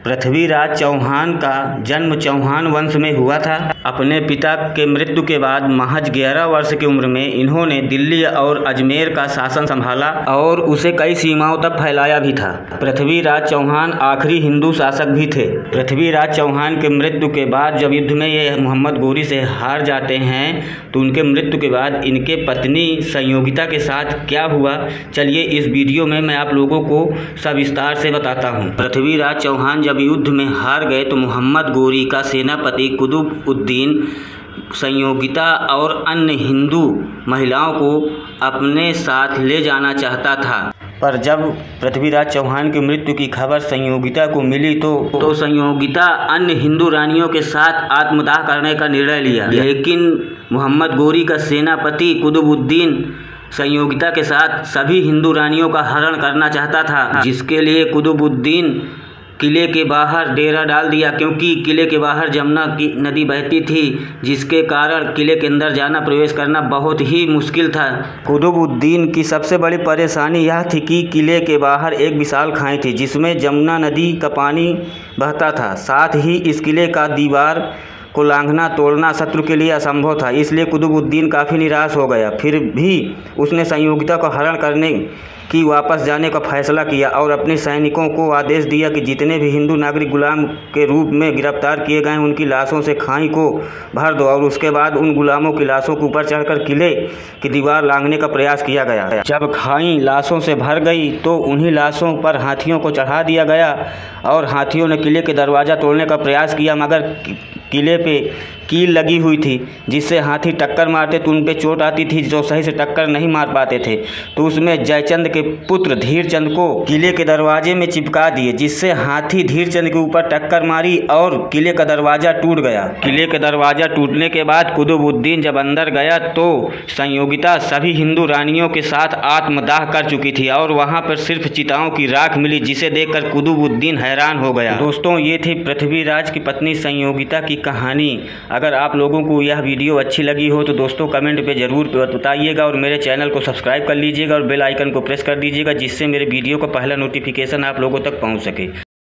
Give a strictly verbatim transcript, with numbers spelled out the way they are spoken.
पृथ्वीराज चौहान का जन्म चौहान वंश में हुआ था। अपने पिता के मृत्यु के बाद महज ग्यारह वर्ष की उम्र में इन्होंने दिल्ली और अजमेर का शासन संभाला और उसे कई सीमाओं तक फैलाया भी था। पृथ्वीराज चौहान आखिरी हिंदू शासक भी थे। पृथ्वीराज चौहान के मृत्यु के बाद जब युद्ध में ये मोहम्मद गोरी से हार जाते हैं तो उनके मृत्यु के बाद इनके पत्नी संयोगिता के साथ क्या हुआ, चलिए इस वीडियो में मैं आप लोगों को सविस्तार से बताता हूँ। पृथ्वीराज चौहान जब युद्ध में हार गए तो मोहम्मद गोरी का सेनापति कुतुबुद्दीन संयोगिता और अन्य हिंदू महिलाओं को अपने साथ ले जाना चाहता था, पर जब पृथ्वीराज चौहान की मृत्यु की खबर संयोगिता को मिली तो तो संयोगिता अन्य हिंदू रानियों के साथ आत्मदाह करने का निर्णय लिया। लेकिन मोहम्मद गोरी का सेनापति कुतुबुद्दीन संयोगिता के साथ सभी हिंदू रानियों का हरण करना चाहता था, जिसके लिए कुतुबुद्दीन किले के बाहर डेरा डाल दिया, क्योंकि किले के बाहर जमुना की नदी बहती थी, जिसके कारण किले के अंदर जाना प्रवेश करना बहुत ही मुश्किल था। कुतुबुद्दीन की सबसे बड़ी परेशानी यह थी कि किले के बाहर एक विशाल खाई थी जिसमें जमुना नदी का पानी बहता था। साथ ही इस किले का दीवार को लांघना तोड़ना शत्रु के लिए असंभव था, इसलिए कुतुबुद्दीन काफ़ी निराश हो गया। फिर भी उसने संयोगिता को हरण करने की वापस जाने का फैसला किया और अपने सैनिकों को आदेश दिया कि जितने भी हिंदू नागरिक गुलाम के रूप में गिरफ्तार किए गए उनकी लाशों से खाई को भर दो और उसके बाद उन गुलामों की लाशों के ऊपर चढ़कर किले की दीवार लांघने का प्रयास किया गया। जब खाई लाशों से भर गई तो उन्हीं लाशों पर हाथियों को चढ़ा दिया गया और हाथियों ने किले के दरवाज़ा तोड़ने का प्रयास किया, मगर किले पे कील लगी हुई थी जिससे हाथी टक्कर मारते तो उन पे चोट आती थी, जो सही से टक्कर नहीं मार पाते थे। तो उसमें जयचंद के पुत्र धीरचंद को किले के दरवाजे में चिपका दिए, जिससे हाथी धीरचंद के ऊपर टक्कर मारी और किले का दरवाज़ा टूट गया। किले का दरवाज़ा टूटने के बाद कुतुबुद्दीन जब अंदर गया तो संयोगिता सभी हिंदू रानियों के साथ आत्मदाह कर चुकी थी और वहाँ पर सिर्फ चिताओं की राख मिली, जिसे देखकर कुतुबुद्दीन हैरान हो गया। दोस्तों, ये थी पृथ्वीराज की पत्नी संयोगिता की कहानी। अगर आप लोगों को यह वीडियो अच्छी लगी हो तो दोस्तों कमेंट पे ज़रूर बताइएगा और मेरे चैनल को सब्सक्राइब कर लीजिएगा और बेल आइकन को प्रेस कर दीजिएगा, जिससे मेरे वीडियो का पहला नोटिफिकेशन आप लोगों तक पहुंच सके।